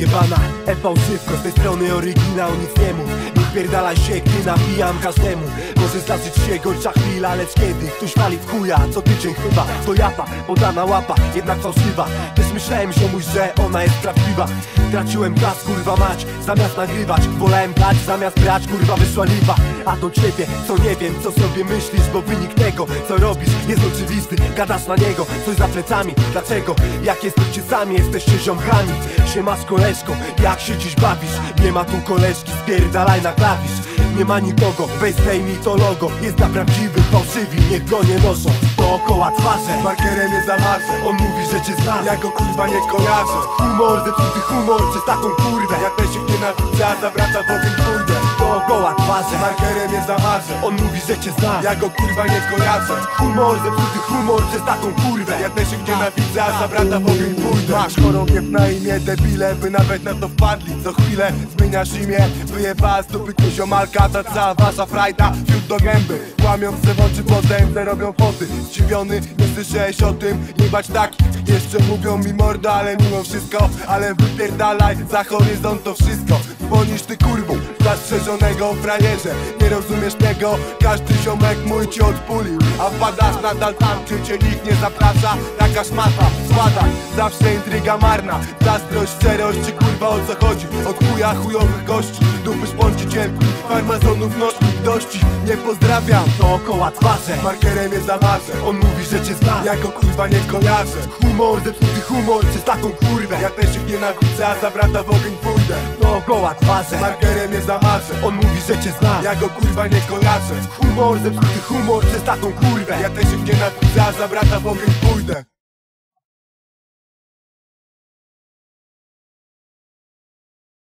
jebana, epałsywko, z tej strony oryginał, nic nie mów. Nie wpierdalaj się, gdy nabijam każdemu. Może zdarzyć się gorsza chwila, lecz kiedy ktoś wali w chuja co tydzień chyba, to japa, podana łapa, jednak fałszywa. Też myślałem, ziomuś, że ona jest prawdziwa. Traciłem czas, kurwa mać, zamiast nagrywać. Wolałem dać, zamiast brać, kurwa wyszła lipa. A do ciebie, co nie wiem, co sobie myślisz, bo wynik tego, co robisz, jest oczywisty. Gadasz na niego, coś za plecami. Dlaczego? Jak jesteście sami, jesteście ziomkami. Siemasz koleżką, jak się dziś bawisz? Nie ma tu koleżki, spierdalaj na klawisz. Nie ma nikogo, weź zdejmij to logo. Jest dla prawdziwych, fałszywi, niech go nie noszą dookoła twarze. Markerem nie zamarzę, On mówi, że cię zna, ja go kurwa nie kojarzę. humor, zepsuty humor, przez taką kurwę. Ja też ich nienawidzę, a za brata w ogień pójdę. Dookoła twarze. Markerem nie zamarzę, On mówi, że cię zna, ja go kurwa nie kojarzę. humor, zepsuty humor, przez taką kurwę. Ja też ich nienawidzę, a za brata w ogień pójdę. Masz chorągiew na imię, debile, by nawet na to wpadli. Co chwilę zmieniasz imię, wyjebała z dupy koziomalka. Ta cała wasza frajda, fiut do gęby. Łamiąc se w oczy, potem te robią foty. Zdziwiony, nie słyszałeś o tym, jebać taki. Jeszcze mówią mi mordo, ale mimo wszystko. Ale wypierdalaj za horyzont to wszystko. Dzwonisz ty kurwą, zastrzeżonego frajerze. Nie rozumiesz tego, każdy ziomek mój ci odpulił. A wpadasz nadal tam, gdzie cię nikt nie zaprasza. Taka szmata, składa, zawsze intryga marna. Zazdrość, szczerość, czy kurwa o co chodzi? Od chuja chujowych gości, dupy szponci cienki, farmazonów nożki dości. Nie pozdrawiam, Dookoła twarze. markerem nie zamarzę. On mówi, że cię zna, Ja go kurwa nie kojarzę. humor, zepsuty humor, przez taką kurwę. Ja też ich nienawidzę, a za brata w ogień pójdę. Dookoła twarze. Markerem nie zamarzę. On mówi, że cię zna, Ja go kurwa nie kojarzę. humor, zepsuty humor, przez taką kurwę. Ja też ich nienawidzę, a za brata w ogień pójdę.